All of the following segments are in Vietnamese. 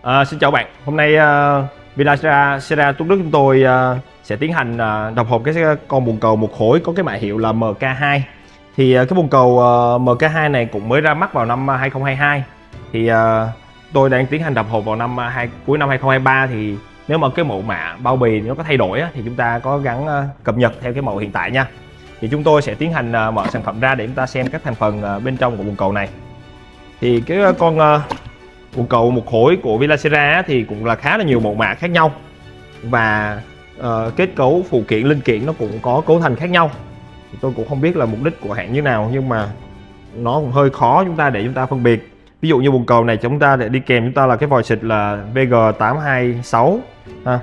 Xin chào bạn, hôm nay Village Tuấn Đức chúng tôi sẽ tiến hành đập hộp cái con bồn cầu một khối có cái mã hiệu là MK2. Thì cái bồn cầu MK2 này cũng mới ra mắt vào năm 2022. Thì tôi đang tiến hành đập hộp vào cuối năm 2023. Thì nếu mà cái mẫu mã bao bì nó có thay đổi thì chúng ta có gắn cập nhật theo cái mẫu hiện tại nha. Thì chúng tôi sẽ tiến hành mở sản phẩm ra để chúng ta xem các thành phần bên trong của bồn cầu này. Thì cái con bồn cầu một khối của Village thì cũng là khá là nhiều mẫu mã khác nhau, và kết cấu phụ kiện linh kiện nó cũng có cấu thành khác nhau. Thì tôi cũng không biết là mục đích của hãng như nào, nhưng mà nó cũng hơi khó để chúng ta phân biệt. Ví dụ như bồn cầu này chúng ta để đi kèm chúng ta là cái vòi xịt là VG826 ha.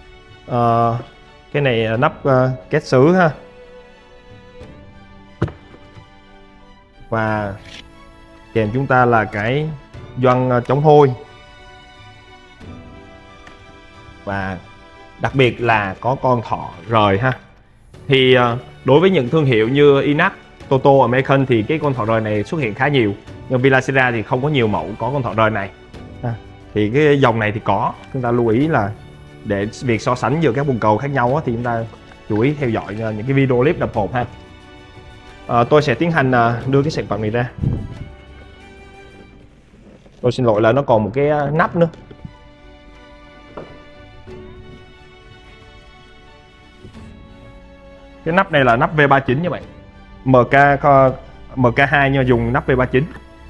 Cái này nắp két sứ ha, và kèm chúng ta là cái gioăng chống hôi, và đặc biệt là có con thỏ rời ha. Thì đối với những thương hiệu như Inax, Toto, American thì cái con thỏ rời này xuất hiện khá nhiều, nhưng Village thì không có nhiều mẫu có con thỏ rời này ha. Thì cái dòng này thì có, chúng ta lưu ý là để việc so sánh giữa các bồn cầu khác nhau thì chúng ta chú ý theo dõi những cái video clip đập hộp ha. Tôi sẽ tiến hành đưa cái sản phẩm này ra. Tôi xin lỗi là nó còn một cái nắp nữa. Cái nắp này là nắp V39 nha bạn. MK2 nhưng dùng nắp V39.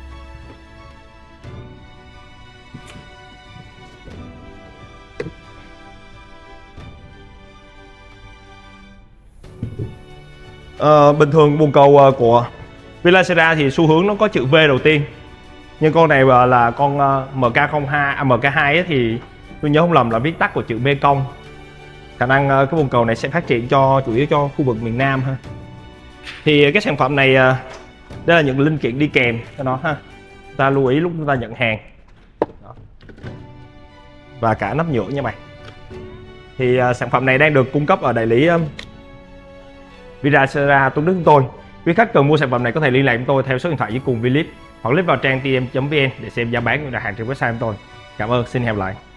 Bình thường bồn cầu của Village thì xu hướng nó có chữ V đầu tiên, nhưng con này là con MK2 thì tôi nhớ không lầm là viết tắt của chữ V cong. Khả năng cái bồn cầu này sẽ phát triển chủ yếu cho khu vực miền Nam ha. Thì cái sản phẩm này đây là những linh kiện đi kèm cho nó ha, ta lưu ý lúc chúng ta nhận hàng. Đó. Và cả nắp nhựa nha mày. Thì sản phẩm này đang được cung cấp ở đại lý Village Tuấn Đức chúng tôi. Quý khách cần mua sản phẩm này có thể liên lạc với tôi theo số điện thoại dưới cùng clip, hoặc click vào trang tm.vn để xem giá bán và đặt hàng trên website của tôi. Cảm ơn, xin hẹn gặp lại.